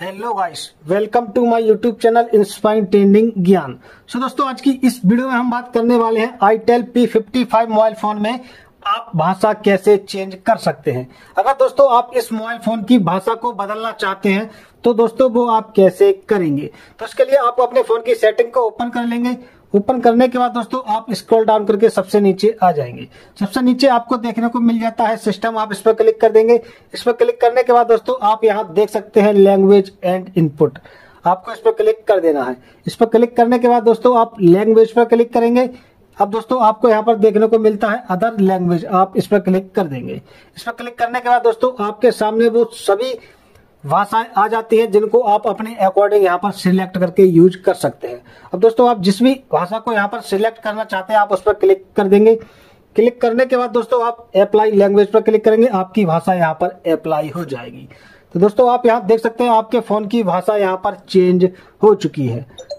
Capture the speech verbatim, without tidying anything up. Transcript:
Hello guys, welcome to my YouTube channel inspiring trending ज्ञान। So दोस्तों, आज की इस वीडियो में हम बात करने वाले हैं itel P fifty five mobile phone में आप भाषा कैसे चेंज कर सकते हैं। अगर दोस्तों आप इस मोबाइल फोन की भाषा को बदलना चाहते हैं तो दोस्तों वो आप कैसे करेंगे। तो इसके लिए आप अपने फोन की सेटिंग को ओपन कर लेंगे। ओपन करने के बाद दोस्तों आप स्क्रॉल डाउन करके सबसे नीचे आ जाएंगे। सबसे नीचे आपको देखने को मिल जाता है सिस्टम, आप इस पर क्लिक कर देंगे। इस पर क्लिक करने के बाद दोस्तों आप यहाँ देख सकते हैं लैंग्वेज एंड इनपुट, आपको इस पर क्लिक कर देना है। इस पर क्लिक करने के बाद दोस्तों आप लैंग्वेज पर क्लिक करेंगे। अब दोस्तों आपको यहाँ पर देखने को मिलता है अदर लैंग्वेज, आप इस पर क्लिक कर देंगे। इस पर क्लिक करने के बाद दोस्तों आपके सामने वो सभी भाषाएं आ जाती है जिनको आप अपने अकॉर्डिंग यहाँ पर सिलेक्ट करके यूज कर सकते हैं। अब दोस्तों आप जिस भी भाषा को यहाँ पर सिलेक्ट करना चाहते हैं आप उस पर क्लिक कर देंगे। क्लिक करने के बाद दोस्तों आप अप्लाई लैंग्वेज पर क्लिक करेंगे, आपकी भाषा यहाँ पर अप्लाई हो जाएगी। तो दोस्तों आप यहाँ देख सकते हैं आपके फोन की भाषा यहाँ पर चेंज हो चुकी है।